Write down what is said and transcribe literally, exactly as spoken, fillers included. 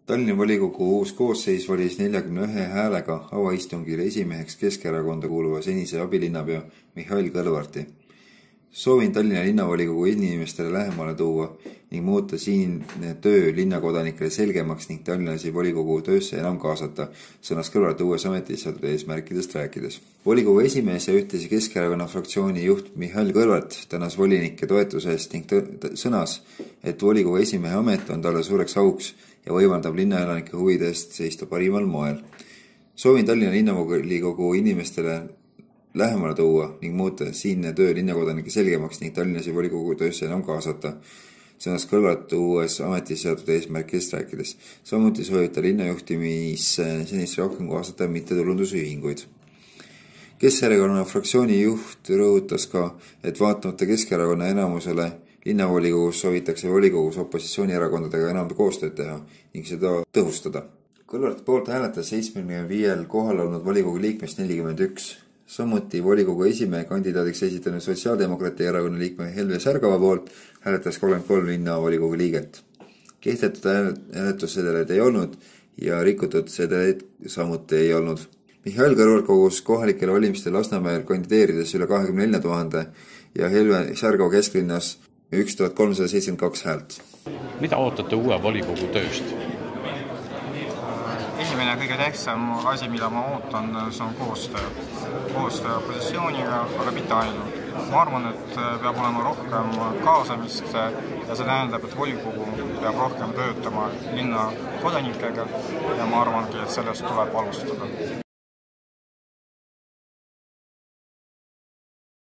Tallinna volikogu uus koosseis valis neljakümne ühe häälega avaistungil esimeheks Keskerakonda kuuluva senise abilinnapea Mihhail Kõlvarti. Soovin Tallinna linnavolikogu inimestele lähemale tuua ning muuta siinne töö linnakodanikele selgemaks ning tallinlasi volikogu töösse enam kaasata, sõnas Kõlvart uues ametis saadud eesmärkidest rääkides. Volikogu esimees ja ühtlasi Keskerakonna fraktsiooni juht Mihhail Kõlvart tänas volinike toetuse eest ning sõnas, et volikogu esimehe amet on talle suureks auks ja võimaldab linnaelanike huvide eest seista parimal moel. Soovin Tallinna linnavolikogu inimestele lähemale tuua ning muuta siinne töö linnakodanike selgemaks ning tallinlasi volikogu töösse enam kaasata, sõnas Kõlvart uues ametis saadud eesmärkidest rääkides. Samuti soovib ta linnajuhtimisse senist rohkem kaasata mittetulundusühinguid. Keskerakonna fraktsiooni juht rõhutas ka, et vaatamata Keskerakonna enamusele linnavolikogus soovitakse volikogus opositsioonierakondadega enam koostööd teha ning seda tõhustada. Kõlvart poolt hääletas seitsmekümne viiel kohal olnud volikogu liikmest nelikümmend üks. Samuti volikogu esimehe kandidaadiks esitanud Sotsiaaldemokraatia erakonna liikme Helve Särgava poolt hääletas kolmkümmend kolm linnavolikogu liiget. Kehtetud hääletussedeleid ei olnud ja rikutud sedeleid samuti ei olnud. Mihhail Kõlvart kogus kohalikel valimistel Lasnamäel kandideerides üle kahekümne nelja tuhande ja Helve Särgava kesklinnas üks tuhat kolmsada seitsekümmend kaks häält. Mida ootate uue volikogu tööst? Esimene kõige tähtsam asi, mida ma ootan, see on koostöö. Koostöö opositsiooniga, aga mitte ainult. Ma arvan, et peab olema rohkem kaasamist ja see tähendab, et volikogu peab rohkem töötama linna kodanikega ja ma arvangi, et sellest tuleb alustada.